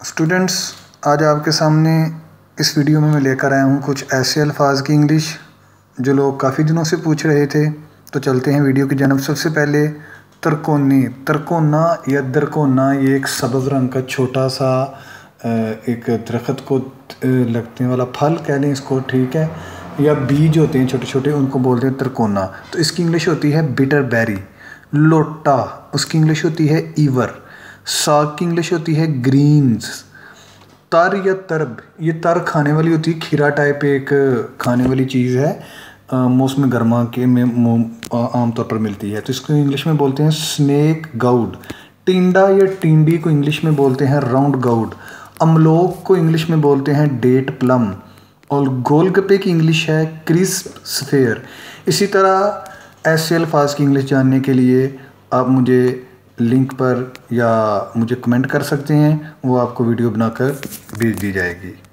Students, आज आपके सामने इस वीडियो में मैं लेकर आया हूँ कुछ ऐसे अल्फाज की इंग्लिश जो लोग काफ़ी दिनों से पूछ रहे थे। तो चलते हैं वीडियो की जानब। सबसे पहले तरकोनी, तरकोना या दरकोना, ये एक सब्ज़ रंग का छोटा सा एक दरख्त को लगने वाला फल कह लें इसको, ठीक है, या बीज होते हैं छोटे छोटे, उनको बोलते हैं तरकोना। तो इसकी इंग्लिश होती है बिटर बेरी। लोटा, उसकी इंग्लिश होती है ईवर। साग की इंग्लिश होती है ग्रीन्स। तर या तरब, ये तर खाने वाली होती है, खीरा टाइप एक खाने वाली चीज़ है, मौसम गर्मा के में आमतौर पर मिलती है। तो इसको इंग्लिश में बोलते हैं स्नेक गाउड। टिंडा या टिंडी को इंग्लिश में बोलते हैं राउंड गाउड। अमलोक को इंग्लिश में बोलते हैं डेट प्लम। और गोलगप्पे की इंग्लिश है क्रिस्प स्फेयर। इसी तरह ऐसे अल्फाज की इंग्लिश जानने के लिए आप मुझे लिंक पर या मुझे कमेंट कर सकते हैं, वो आपको वीडियो बनाकर भेज दी जाएगी।